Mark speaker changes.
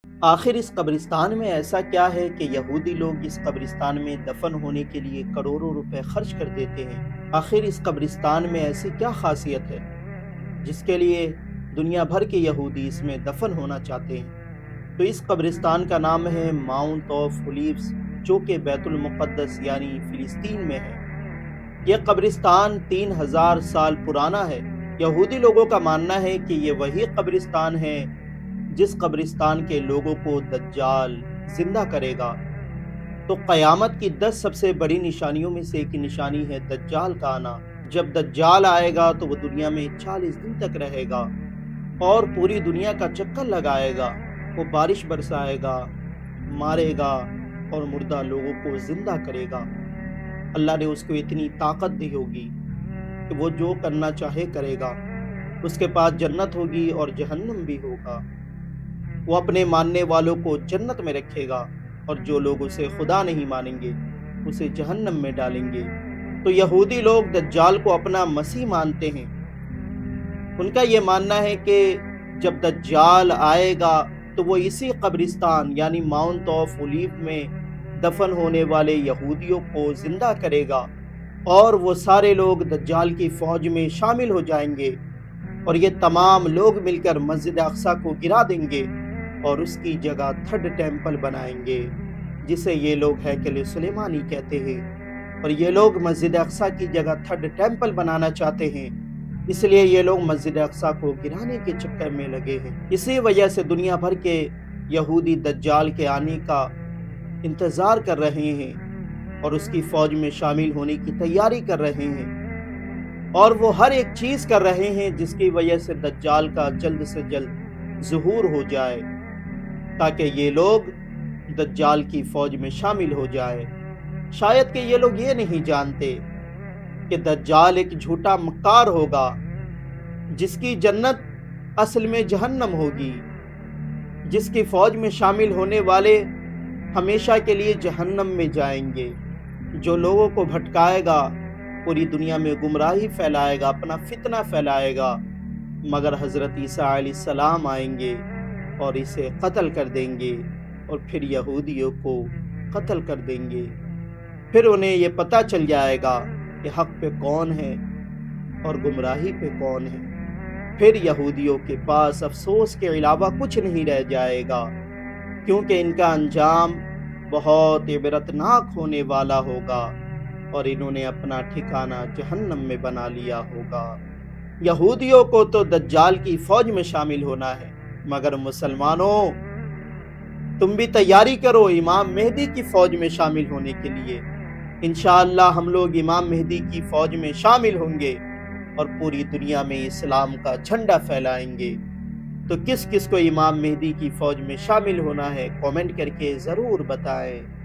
Speaker 1: آخر اس قبرستان میں ایسا کیا ہے کہ یہودی لوگ اس قبرستان میں دفن ہونے کے لیے کروڑوں روپے خرچ کر دیتے ہیں؟ آخر اس قبرستان میں ایسی کیا خاصیت ہے جس کے لیے دنیا بھر کے یہودی اس میں دفن ہونا چاہتے ہیں؟ تو اس قبرستان کا نام ہے ماؤنٹ آف اولیوز، جو کہ بیت المقدس یعنی فلسطین میں ہے۔ یہ قبرستان 3000 سال پرانا ہے۔ یہودی لوگوں کا ماننا ہے کہ یہ وہی قبرستان ہے جس قبرستان کے لوگوں کو دجال زندہ کرے گا۔ تو قیامت کی 10 سب سے بڑی نشانیوں میں سے ایک نشانی ہے دجال کا آنا۔ جب دجال آئے گا تو وہ دنیا میں 40 دن تک رہے گا اور پوری دنیا کا چکر لگائے گا۔ وہ بارش برسائے گا، مارے گا اور مردہ لوگوں کو زندہ کرے گا۔ اللہ نے اس کو اتنی طاقت دی ہوگی کہ وہ جو کرنا چاہے کرے گا۔ اس کے پاس جنت ہوگی اور جہنم بھی ہوگا۔ وہ اپنے ماننے والوں کو جنت میں رکھے گا اور جو لوگ اسے خدا نہیں مانیں گے اسے جہنم میں ڈالیں گے۔ تو یہودی لوگ دجال کو اپنا مسیح مانتے ہیں۔ ان کا یہ ماننا ہے کہ جب دجال آئے گا تو وہ اسی قبرستان یعنی ماؤنٹ آف اولیو میں دفن ہونے والے یہودیوں کو زندہ کرے گا اور وہ سارے لوگ دجال کی فوج میں شامل ہو جائیں گے اور یہ تمام لوگ مل کر مسجد اقصی کو گرا دیں گے اور اس کی جگہ تھرڈ ٹیمپل بنائیں گے، جسے یہ لوگ ہیکل سلیمانی کہتے ہیں۔ اور یہ لوگ مسجد اقصی کی جگہ تھرڈ ٹیمپل بنانا چاہتے ہیں، اس لیے یہ لوگ مسجد اقصی کو گرانے کے چکر میں لگے ہیں۔ اسی وجہ سے دنیا بھر کے یہودی دجال کے آنے کا انتظار کر رہے ہیں اور اس کی فوج میں شامل ہونے کی تیاری کر رہے ہیں، اور وہ ہر ایک چیز کر رہے ہیں جس کی وجہ سے دجال کا جلد سے جلد ظہور ہو جائے، تاکہ یہ لوگ دجال کی فوج میں شامل ہو جائے۔ شاید کہ یہ لوگ یہ نہیں جانتے کہ دجال ایک جھوٹا مکار ہوگا جس کی جنت اصل میں جہنم ہوگی، جس کی فوج میں شامل ہونے والے ہمیشہ کے لیے جہنم میں جائیں گے، جو لوگوں کو بھٹکائے گا، پوری دنیا میں گمراہی پھیلائے گا، اپنا فتنہ پھیلائے گا، مگر حضرت عیسیٰ علیہ السلام آئیں گے اور اسے قتل کر دیں گے اور پھر یہودیوں کو قتل کر دیں گے۔ پھر انہیں یہ پتہ چل جائے گا کہ حق پہ کون ہے اور گمراہی پہ کون ہے۔ پھر یہودیوں کے پاس افسوس کے علاوہ کچھ نہیں رہ جائے گا، کیونکہ ان کا انجام بہت عبرتناک ہونے والا ہوگا اور انہوں نے اپنا ٹھکانہ جہنم میں بنا لیا ہوگا۔ یہودیوں کو تو دجال کی فوج میں شامل ہونا ہے، مگر مسلمانوں تم بھی تیاری کرو امام مہدی کی فوج میں شامل ہونے کے لیے۔ انشاءاللہ ہم لوگ امام مہدی کی فوج میں شامل ہوں گے اور پوری دنیا میں اسلام کا جھنڈا پھیلائیں گے۔ تو کس کس کو امام مہدی کی فوج میں شامل ہونا ہے کامنٹ کر کے ضرور بتائیں۔